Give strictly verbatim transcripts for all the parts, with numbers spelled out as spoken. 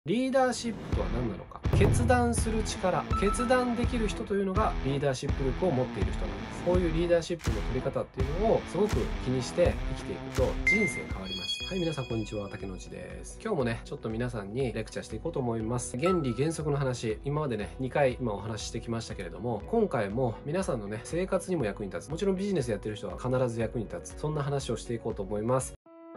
リーダーシップとは何なのか。決断する力、決断できる人というのがリーダーシップ力を持っている人なんです。こういうリーダーシップの取り方っていうのをすごく気にして生きていくと人生変わります。はい、皆さんこんにちは、竹之内です。今日もね、ちょっと皆さんにレクチャーしていこうと思います。原理原則の話、今までね、にかい今お話ししてきましたけれども、今回も皆さんのね、生活にも役に立つ。もちろんビジネスやってる人は必ず役に立つ。そんな話をしていこうと思います。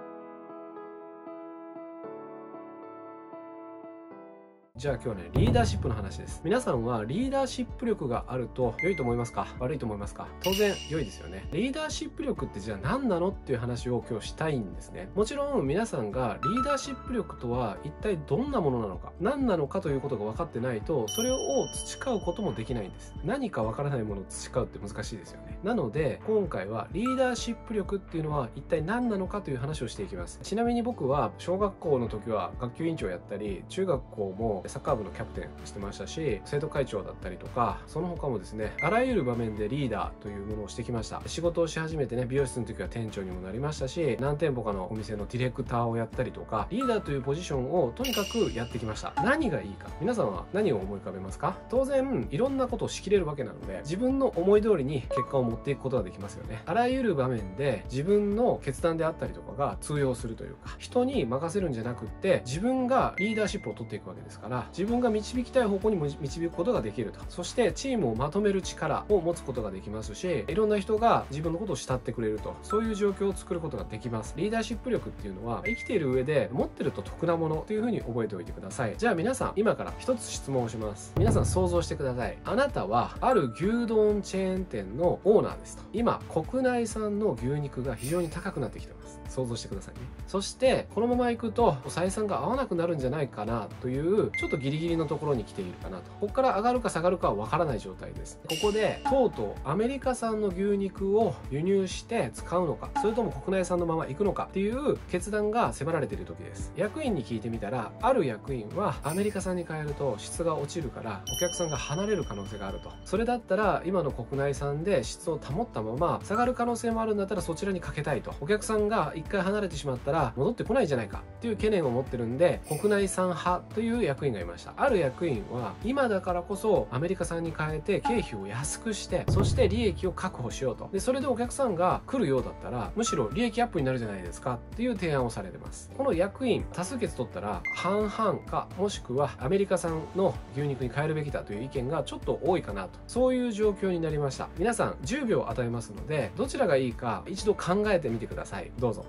じゃあ今日はね、リーダーシップの話です。皆さんはリーダーシップ力があると良いと思いますか？悪いと思いますか？当然良いですよね。リーダーシップ力ってじゃあ何なのっていう話を今日したいんですね。もちろん皆さんがリーダーシップ力とは一体どんなものなのか、何なのかということが分かってないと、それを培うこともできないんです。何か分からないものを培うって難しいですよね。なので今回はリーダーシップ力っていうのは一体何なのかという話をしていきます。ちなみに僕は小学校の時は学級委員長やったり、中学校もサッカー部のキャプテンしてましたし、生徒会長だったりとか、その他もですね、あらゆる場面でリーダーというものをしてきました。仕事をし始めてね、美容室の時は店長にもなりましたし、何店舗かのお店のディレクターをやったりとか、リーダーというポジションをとにかくやってきました。何がいいか、皆さんは何を思い浮かべますか？当然いろんなことを仕切れるわけなので、自分の思い通りに結果を持っていくことができますよね。あらゆる場面で自分の決断であったりとかが通用するというか、人に任せるんじゃなくって自分がリーダーシップを取っていくわけですから、自分が導きたい方向に導くことができると。そしてチームをまとめる力を持つことができますし、いろんな人が自分のことを慕ってくれると、そういう状況を作ることができます。リーダーシップ力っていうのは生きている上で持ってると得なものというふうに覚えておいてください。じゃあ皆さん、今から一つ質問をします。皆さん想像してください。あなたはある牛丼チェーン店のオーナーですと。今国内産の牛肉が非常に高くなってきてます。想像してくださいね。そしてこのままいくと採算が合わなくなるんじゃないかなというちょっとギリギリのところに来ているかなと。ここから上がるか下がるかはわからない状態です。ここでとうとうアメリカ産の牛肉を輸入して使うのか、それとも国内産のまま行くのかっていう決断が迫られている時です。役員に聞いてみたら、ある役員はアメリカ産に変えると質が落ちるからお客さんが離れる可能性があると。それだったら今の国内産で質を保ったまま下がる可能性もあるんだったらそちらにかけたいと。お客さんが一回離れてしまったら戻ってこないじゃないかっていう懸念を持ってるんで、国内産派という役員がいました。ある役員は今だからこそアメリカ産に変えて経費を安くして、そして利益を確保しようと。でそれでお客さんが来るようだったらむしろ利益アップになるじゃないですかっていう提案をされてます。この役員多数決取ったら半々か、もしくはアメリカ産の牛肉に変えるべきだという意見がちょっと多いかなと、そういう状況になりました。皆さんじゅうびょう与えますので、どちらがいいか一度考えてみてください。どうぞ。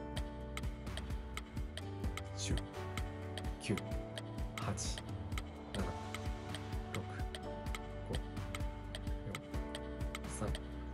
じゅう、きゅう、はち、なな、ろく、ご、よん、さん、に、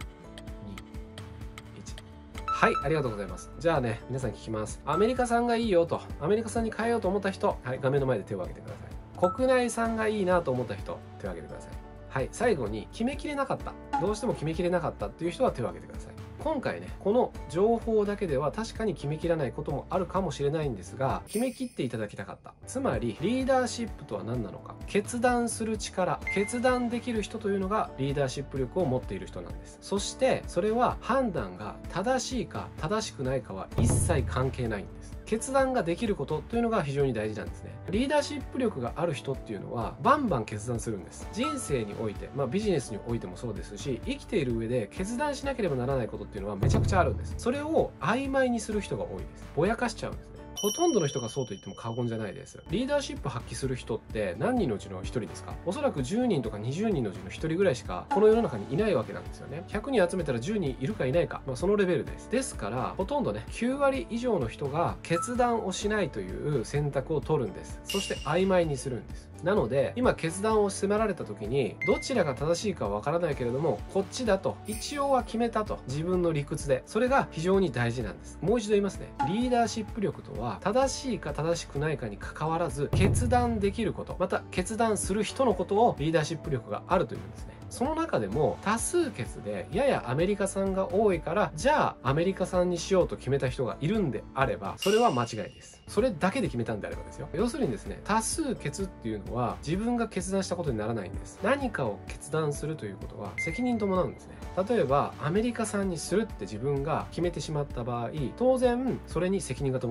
いち。はい、ありがとうございます。じゃあね、皆さん聞きます。アメリカ産がいいよと、アメリカ産に変えようと思った人、はい、画面の前で手を挙げてください。国内産がいいなと思った人、手を挙げてください。はい、最後に決めきれなかった、どうしても決めきれなかったっていう人は手を挙げてください。今回ね、この情報だけでは確かに決めきらないこともあるかもしれないんですが、決めきっていただきたかった。つまりリーダーシップとは何なのか、決断する力、決断できる人というのがリーダーシップ力を持っている人なんです。そしてそれは判断が正しいか正しくないかは一切関係ないんです。決断ができることというのが非常に大事なんですね。リーダーシップ力がある人っていうのはバンバン決断するんです。人生において、まあビジネスにおいてもそうですし、生きている上で決断しなければならないことっていうのはめちゃくちゃあるんです。それを曖昧にする人が多いです。ぼやかしちゃうんですね。ほとんどの人がそうと言っても過言じゃないです。リーダーシップ発揮する人って何人のうちのひとりですか？おそらくじゅうにんとかにじゅうにんのうちのひとりぐらいしかこの世の中にいないわけなんですよね。ひゃくにん集めたらじゅうにんいるかいないか、まあ、そのレベルです。ですからほとんどね、きゅうわり以上の人が決断をしないという選択を取るんです。そして曖昧にするんです。なので今決断を迫られた時にどちらが正しいかはわからないけれども、こっちだと一応は決めたと、自分の理屈で、それが非常に大事なんです。もう一度言いますね。リーダーシップ力とは正しいか正しくないかに関わらず決断できること、また決断する人のことをリーダーシップ力があるというんですね。その中でも多数決でややアメリカ産が多いから、じゃあアメリカ産にしようと決めた人がいるんであれば、それは間違いです。それだけで決めたんであればですよ。要するにですね、多数決っていうのは自分が決断したことにならないんです。何かを決断するということは責任伴うんですね。例えばアメリカ産にするって自分が決めてしまった場合、当然それに責任が伴いますね。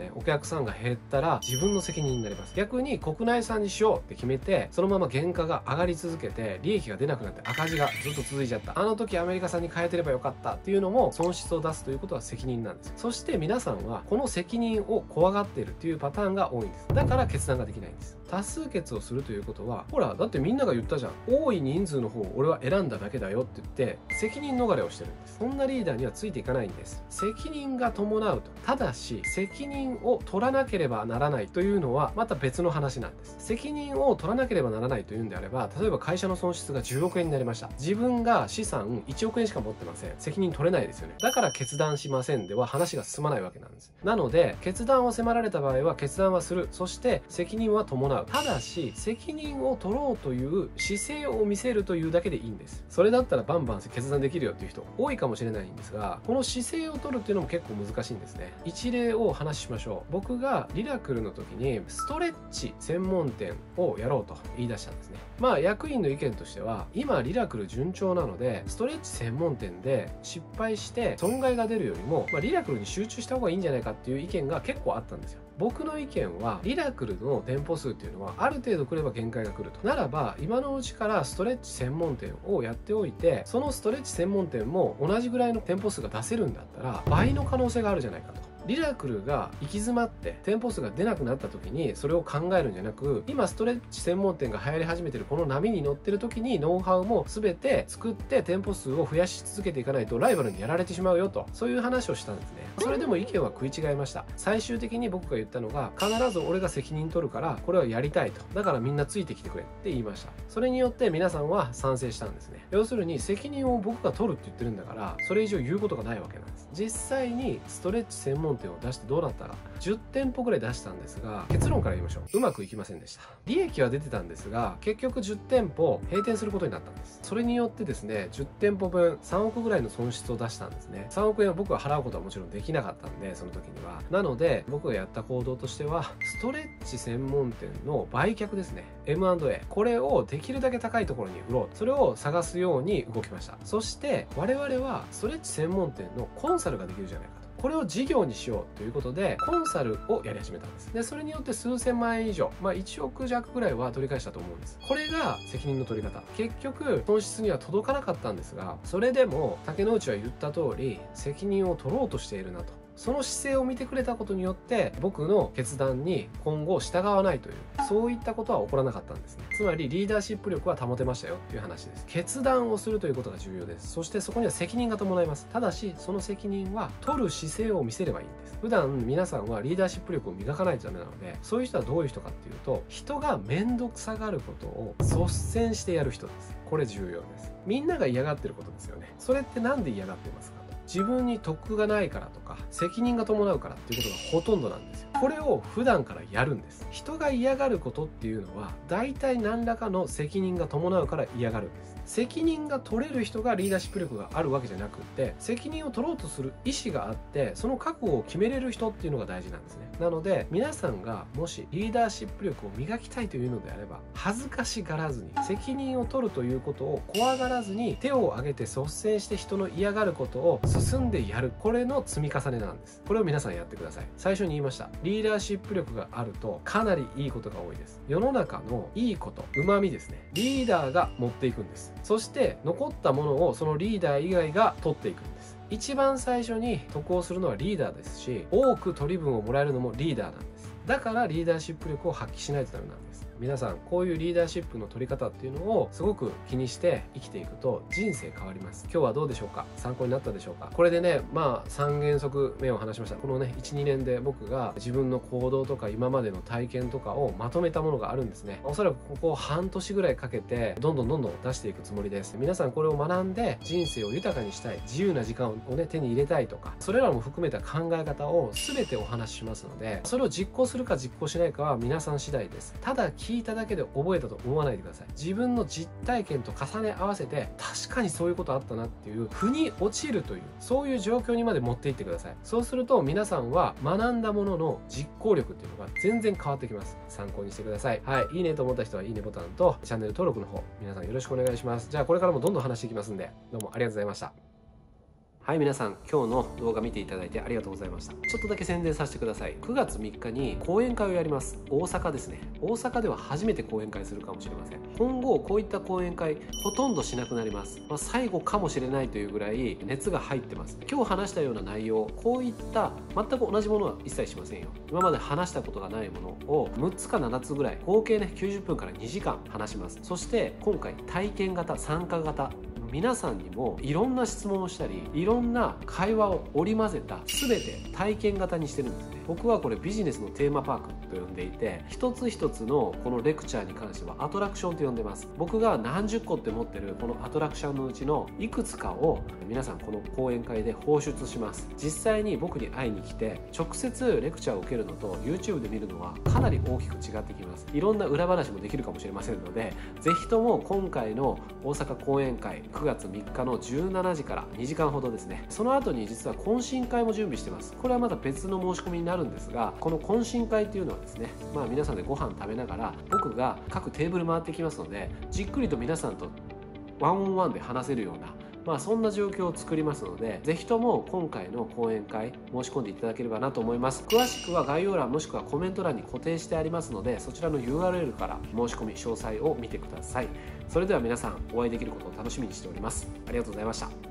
ね、お客さんが減ったら自分の責任になります。逆に国内産にしようって決めて、そのまま原価が上がり続けて利益が出なくなって赤字がずっと続いちゃった、あの時アメリカ産に変えてればよかったっていうのも損失を出すということは責任なんですよ。そして皆さんはこの責任を怖がっているっていうパターンが多いんです。だから決断ができないんです。多数決をするということは、ほらだってみんなが言ったじゃん、多い人数の方を俺は選んだだけだよって言って責任逃れをしてるんです。そんなリーダーにはついていかないんです。責任が伴うと、ただし責任を取らなければならないというのはまた別の話なんです。責任を取らなければならないというんであれば、例えば会社の損失がじゅうおくえんになりました。自分が資産いちおくえんしか持ってません。責任取れないですよね。だから決断しませんでは話が進まないわけなんです。なので決断を迫られた場合は決断はする、そして責任は伴う。ただし責任を取ろうという姿勢を見せるというだけでいいんです。それだったらバンバン決断できるよっていう人多いかもしれないんですが、この姿勢を取るっていうのも結構難しいんですね。一例をお話ししましょう。僕がリラクルの時にストレッチ専門店をやろうと言い出したんですね。まあ役員の意見としては、今リラクル順調なのでストレッチ専門店で失敗して損害が出るよりも、まあ、リラクルに集中した方がいいんじゃないかっていう意見が結構あったんですよ。僕の意見は、リラクルの店舗数っていうのはある程度来れば限界が来ると。ならば今のうちからストレッチ専門店をやっておいて、そのストレッチ専門店も同じぐらいの店舗数が出せるんだったら倍の可能性があるじゃないかと。リラクルが行き詰まって店舗数が出なくなった時にそれを考えるんじゃなく、今ストレッチ専門店が流行り始めてるこの波に乗ってる時にノウハウも全て作って店舗数を増やし続けていかないとライバルにやられてしまうよと、そういう話をしたんですね。それでも意見は食い違いました。最終的に僕が言ったのが、必ず俺が責任取るからこれをやりたいと、だからみんなついてきてくれって言いました。それによって皆さんは賛成したんですね。要するに責任を僕が取るって言ってるんだから、それ以上言うことがないわけなんです。実際にストレッチ専門店を出してどうなったか、じゅってんぽぐらい出したんですが、結論から言いましょう。うまくいきませんでした。利益は出てたんですが、結局じゅってんぽ閉店することになったんです。それによってですね、じゅってんぽぶんさんおくぐらいの損失を出したんですね。さんおくえんは僕は払うことはもちろんできなかったんで、その時には。なので僕がやった行動としては、ストレッチ専門店の売却ですね、 エムアンドエー、 これをできるだけ高いところに売ろう、それを探すように動きました。そして我々はストレッチ専門店のコンサルができるじゃないかと、これを事業にしようということでコンサルをやり始めたんです。でそれによって数千万円以上、まあいちおく弱ぐらいは取り返したと思うんです。これが責任の取り方。結局損失には届かなかったんですが、それでも竹之内は言った通り責任を取ろうとしているなと、その姿勢を見てくれたことによって僕の決断に今後従わないという、そういったことは起こらなかったんですね。つまりリーダーシップ力は保てましたよっていう話です。決断をするということが重要です。そしてそこには責任が伴います。ただしその責任は取る姿勢を見せればいいんです。普段皆さんはリーダーシップ力を磨かないとダメなので、そういう人はどういう人かっていうと、人が面倒くさがることを率先してやる人です。これ重要です。みんなが嫌がってることですよね。それってなんで嫌がってますか？自分に得がないからとか責任が伴うからっていうことがほとんどなんですよ。これを普段からやるんです。人が嫌がることっていうのは大体何らかの責任が伴うから嫌がるんです。責任が取れる人がリーダーシップ力があるわけじゃなくって、責任を取ろうとする意思があってその覚悟を決めれる人っていうのが大事なんですね。なので皆さんがもしリーダーシップ力を磨きたいというのであれば、恥ずかしがらずに責任を取るということを怖がらずに、手を挙げて率先して人の嫌がることを進んでやる、これの積み重ねなんです。これを皆さんやってください。最初に言いました、リーダーシップ力があるとかなりいいことが多いです。世の中のいいこと、旨味ですね、リーダーが持っていくんです。そして残ったものをそのリーダー以外が取っていくんです。一番最初に得をするのはリーダーですし、多く取り分をもらえるのもリーダーなんです。だからリーダーシップ力を発揮しないとダメなんです。皆さんこういうリーダーシップの取り方っていうのをすごく気にして生きていくと人生変わります。今日はどうでしょうか？参考になったでしょうか？これでね、まあさんげんそくめを話しました。このね いちにねんで僕が自分の行動とか今までの体験とかをまとめたものがあるんですね。おそらくここ半年ぐらいかけてどんどんどんどん出していくつもりです。皆さんこれを学んで人生を豊かにしたい、自由な時間をね手に入れたいとか、それらも含めた考え方を全てお話ししますので、それを実行するか実行しないかは皆さん次第です。ただ聞いただけで覚えたと思わないでください。自分の実体験と重ね合わせて、確かにそういうことあったなっていう腑に落ちるという、そういう状況にまで持っていってください。そうすると皆さんは学んだものの実行力っていうのが全然変わってきます。参考にしてください。はい、いいねと思った人はいいねボタンとチャンネル登録の方皆さんよろしくお願いします。じゃあこれからもどんどん話していきますんで、どうもありがとうございました。 はい、皆さん今日の動画見ていただいてありがとうございました。ちょっとだけ宣伝させてください。くがつみっかに講演会をやります。大阪ですね。大阪では初めて講演会するかもしれません。今後こういった講演会ほとんどしなくなります。まあ、最後かもしれないというぐらい熱が入ってます。今日話したような内容、こういった全く同じものは一切しませんよ。今まで話したことがないものをむっつかななつぐらい、合計ねきゅうじゅっぷんからにじかん話します。そして今回体験型、参加型、皆さんにもいろんな質問をしたり、いろんな会話を織り交ぜた全て体験型にしてるんですね。僕はこれビジネスのテーマパークと呼んでいて、一つ一つのこのレクチャーに関してはアトラクションと呼んでます。僕が何十個って持ってるこのアトラクションのうちのいくつかを皆さんこの講演会で放出します。実際に僕に会いに来て直接レクチャーを受けるのと YouTube で見るのはかなり大きく違ってきます。いろんな裏話もできるかもしれませんので、ぜひとも今回の大阪講演会くがつみっかのじゅうしちじからにじかんほどですね。その後に実は懇親会も準備してます。これはまた別の申し込みになるんですが、この懇親会っていうのはですね、まあ皆さんでご飯食べながら僕が各テーブル回ってきますので、じっくりと皆さんとワンオンワンで話せるような、まあそんな状況を作りますので、ぜひとも今回の講演会申し込んでいただければなと思います。詳しくは概要欄もしくはコメント欄に固定してありますので、そちらの ユーアールエル から申し込み詳細を見てください。それでは皆さんお会いできることを楽しみにしております。ありがとうございました。